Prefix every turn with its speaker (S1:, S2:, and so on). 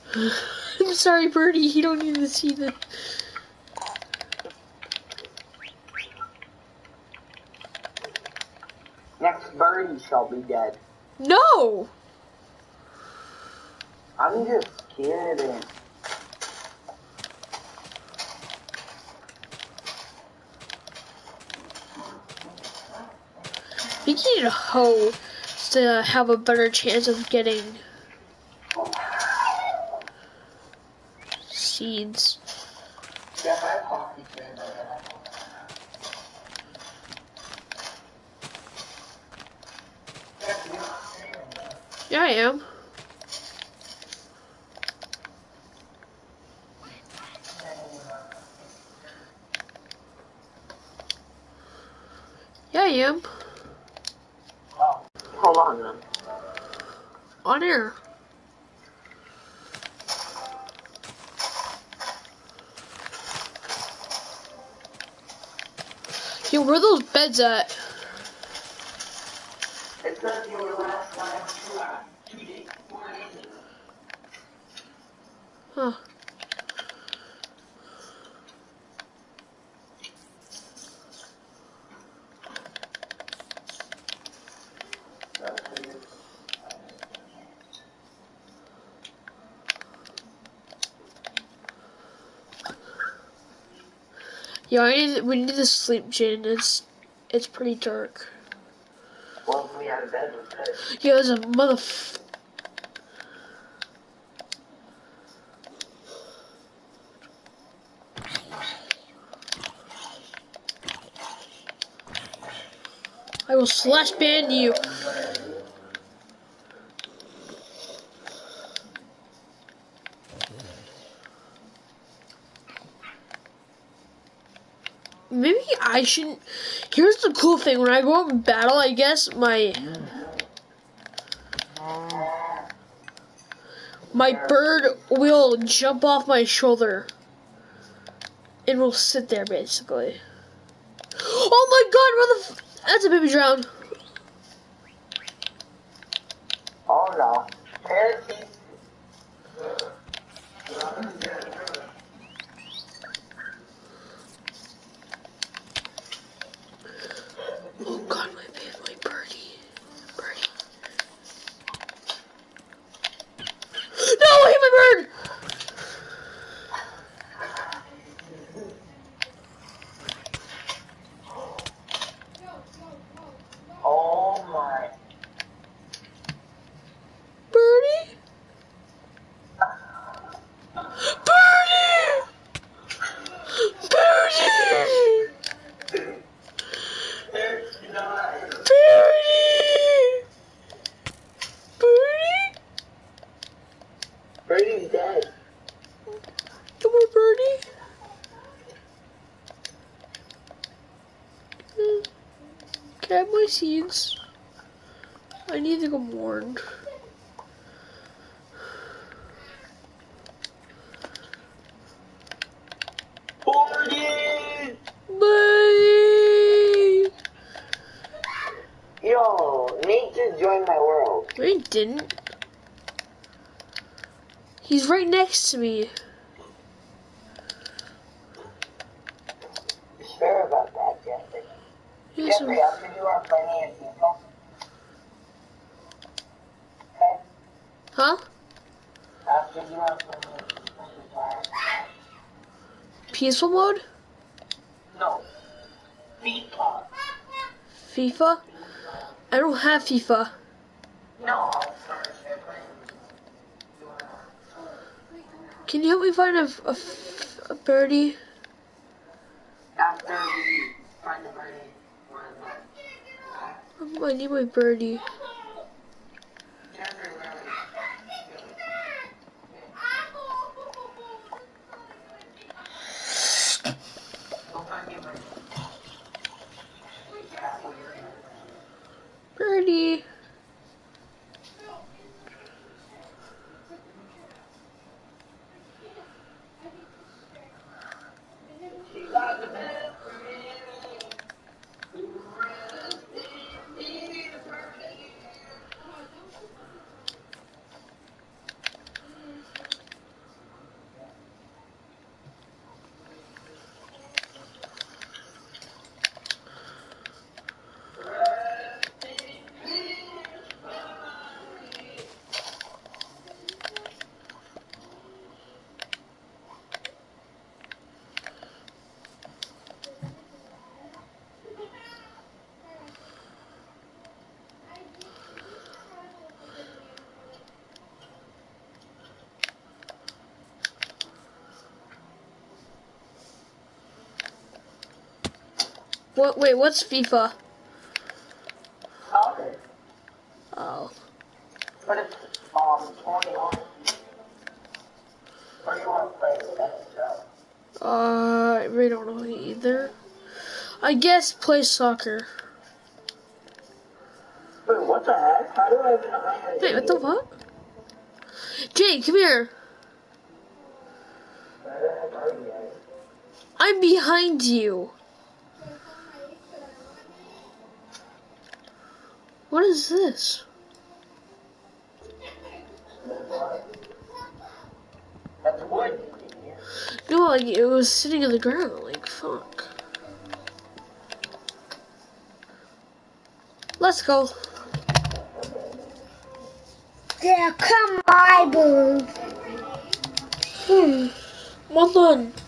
S1: I'm sorry, Birdie. You don't need to see the.
S2: Next birdie shall be dead.
S1: No!
S2: I'm just kidding.
S1: We need a hoe to have a better chance of getting seeds. Yeah, I am. Yeah, I am.
S2: Oh, hold on then.
S1: On air. Yo, where are those beds at?
S2: It's gonna be your last one. 2 days, 4 days.
S1: Huh. Yeah, we need to sleep, Jin. It's pretty dark.
S2: Well, if we had a bed, we could.
S1: Yeah, there's a I will slash ban you. Maybe I shouldn't. Here's the cool thing: when I go out in battle, I guess my bird will jump off my shoulder and will sit there basically. Oh my God! That's a baby drown.
S2: Oh no. Parakeet.
S1: Oh God, my birdie. No, I hit my bird.
S2: Oh my.
S1: Birdie. Birdie. Birdie. Birdie. Birdie.
S2: Birdie's dead.
S1: Come on, Birdie. Can I have my seeds? I need to go mourn.
S2: Birdie!
S1: Bye.
S2: Yo, Nate just joined my world.
S1: No, he didn't. He's right next to me.
S2: Sure about that, Jeffrey.
S1: Yes,
S2: Jeffrey, after you are playing in FIFA. Okay?
S1: huh?
S2: After you are playing in FIFA.
S1: Peaceful mode?
S2: No. FIFA.
S1: FIFA? I don't have FIFA.
S2: No.
S1: Can you help me find a birdie?
S2: After we find the birdie,
S1: I need my birdie.
S2: Jeffrey, where are you? Go find your birdie.
S1: Birdie. What? Wait, what's FIFA?
S2: Soccer.
S1: Oh.
S2: But it's 21. Or you want to play NFL?
S1: I really don't know either. I guess play soccer.
S2: Wait, what the heck? How do I even know?
S1: Wait, what the fuck? Jay, come here.
S2: Where the heck are you guys?
S1: I'm behind you. What is this?
S2: That's wood.
S1: No, like it was sitting on the ground. Like fuck. Let's go.
S3: Yeah, come my boo.
S1: Well done.